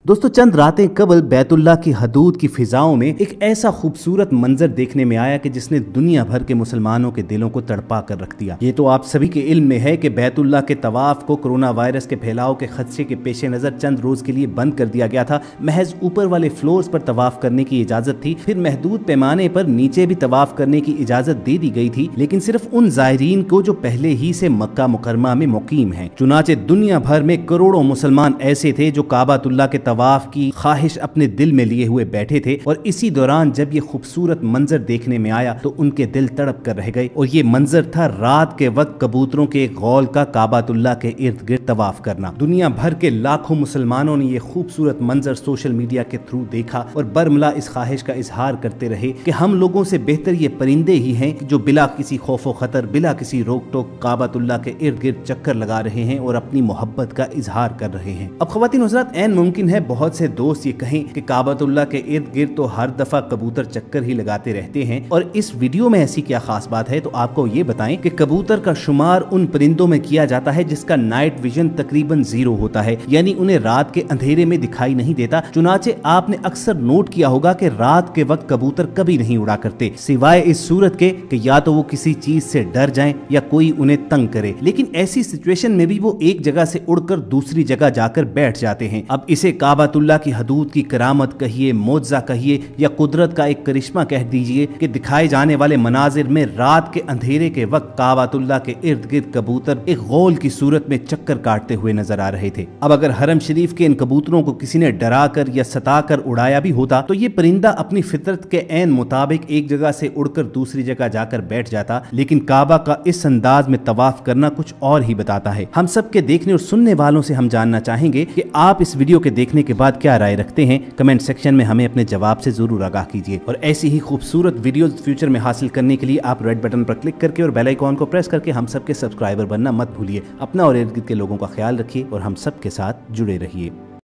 दोस्तों चंद रातें कबल बैतुल्लाह की हदूद की फिजाओं में एक ऐसा खूबसूरत मंजर देखने में आया कि जिसने दुनिया भर के मुसलमानों के दिलों को तड़पा कर रख दिया। ये तो आप सभी के इल्म में है कि बैतुल्लाह के तवाफ को कोरोना वायरस के फैलाव के खदशे के पेश नजर चंद रोज के लिए बंद कर दिया गया था। महज ऊपर वाले फ्लोर्स पर तवाफ करने की इजाजत थी, फिर महदूद पैमाने पर नीचे भी तवाफ करने की इजाजत दे दी गई थी, लेकिन सिर्फ उन जायरीन को जो पहले ही से मक्का मुकरमा में मुकीम है। चुनाचे दुनिया भर में करोड़ों मुसलमान ऐसे थे जो काबातुल्लाह के तवाफ की ख्वाहिश अपने दिल में लिए हुए बैठे थे, और इसी दौरान जब ये खूबसूरत मंजर देखने में आया तो उनके दिल तड़प कर रह गए। और ये मंजर था रात के वक्त कबूतरों के एक गौल का काबातुल्लाह के इर्द गिर्द तवाफ करना। दुनिया भर के लाखों मुसलमानों ने ये खूबसूरत मंजर सोशल मीडिया के थ्रू देखा और बरमला इस ख्वाहिश का इजहार करते रहे कि हम लोगों से बेहतर ये परिंदे ही हैं जो बिला किसी खौफो खतर, बिला किसी रोक टोक काबातुल्लाह के इर्द गिर्द चक्कर लगा रहे हैं और अपनी मोहब्बत का इजहार कर रहे हैं। अब ख्वातीन हज़रात, ऐन मुमकिन है बहुत से दोस्त ये कहें कि काबातुल्लाह के इर्द गिर्द तो हर दफा कबूतर चक्कर ही लगाते रहते हैं, और इस वीडियो में ऐसी क्या खास बात है। तो आपको ये बताएं कि कबूतर का शुमार उन परिंदों में किया जाता है जिसका नाइट विजन तकरीबन 0 होता है, यानी उन्हें रात के अंधेरे में दिखाई नहीं देता। चुनाचे आपने अक्सर नोट किया होगा कि रात के वक्त कबूतर कभी नहीं उड़ा करते, सिवाय इस सूरत के कि या तो वो किसी चीज से डर जाएं या कोई उन्हें तंग करे। लेकिन ऐसी सिचुएशन में भी वो एक जगह से उड़कर दूसरी जगह जाकर बैठ जाते हैं। अब इसे काबातुल्लाह की हदूद की करामत कहिए, मोज़ा कहिए, या कुदरत का एक करिश्मा कह दीजिए कि दिखाए जाने वाले मनाजिर में रात के अंधेरे के वक्त काबातुल्लाह के इर्द गिर्द कबूतर एक गौल की सूरत में चक्कर काटते हुए नजर आ रहे थे। अब अगर हरम शरीफ के इन कबूतरों को किसी ने डरा कर या सता कर उड़ाया भी होता तो ये परिंदा अपनी फितरत के ऐन मुताबिक एक जगह से उड़कर दूसरी जगह जाकर बैठ जाता। लेकिन काबा का इस अंदाज में तवाफ करना कुछ और ही बताता है। हम सब के देखने और सुनने वालों से हम जानना चाहेंगे कि आप इस वीडियो के देखने के बाद क्या राय रखते हैं। कमेंट सेक्शन में हमें अपने जवाब से जरूर आगाह कीजिए, और ऐसी ही खूबसूरत वीडियोस फ्यूचर में हासिल करने के लिए आप रेड बटन पर क्लिक करके और बेल आइकॉन को प्रेस करके हम सबके सब्सक्राइबर बनना मत भूलिए। अपना और इर्द गिर्द के लोगों का ख्याल रखिए और हम सबके साथ जुड़े रहिए।